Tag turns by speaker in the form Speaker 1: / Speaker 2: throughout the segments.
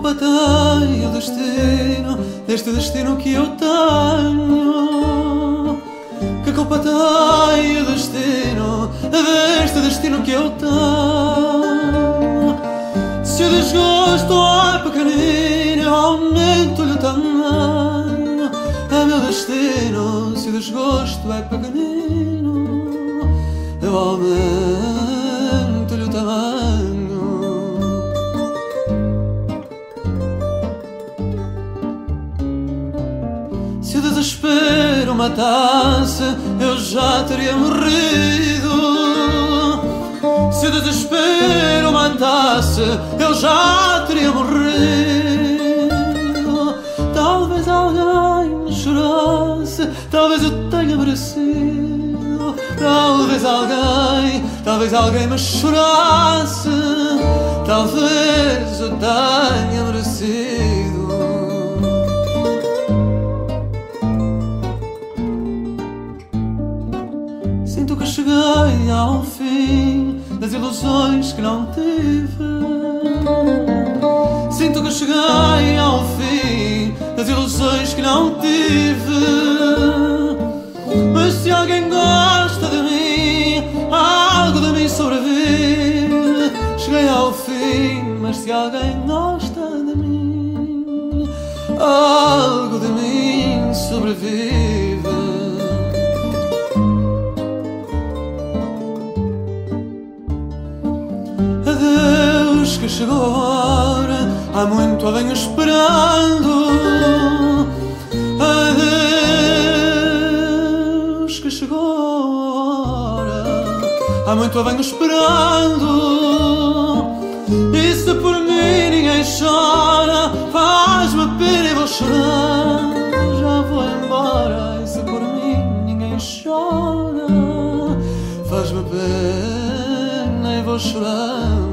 Speaker 1: culpa tem o destino deste destino que eu tenho? Que culpa tem o destino deste destino que eu tenho? Se o desgosto é pequenino, eu aumento-lhe o tamanho. É meu destino. Se o desgosto é pequenino, eu aumento-lhe o tamanho. Se o desespero matasse, eu já teria morrido. Se o desespero matasse, eu já teria morrido. Talvez alguém me chorasse, talvez eu tenha merecido. Talvez alguém me chorasse, talvez eu tenha merecido. Sinto que cheguei ao fim das ilusões que não tive. Sinto que cheguei ao fim das ilusões que não tive. Mas se alguém gosta de mim, algo de mim sobrevive. Cheguei ao fim, mas se alguém gosta de mim, algo de mim sobrevive. Adeus que chegou a hora, há muito a venho esperando. Adeus que chegou a hora, há muito a venho esperando. E se por mim ninguém chora, faz-me pena e vou chorando. Já vou embora. E se por mim ninguém chora, faz-me pena e vou chorando.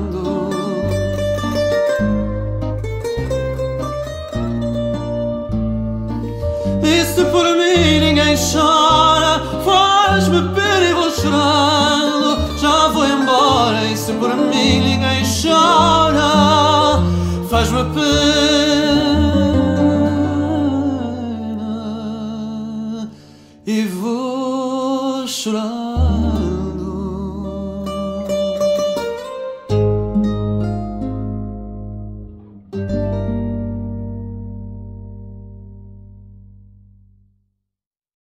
Speaker 1: E se por mim ninguém chora, faz-me pena e vou chorando. Já vou embora. E se por mim ninguém chora, faz-me pena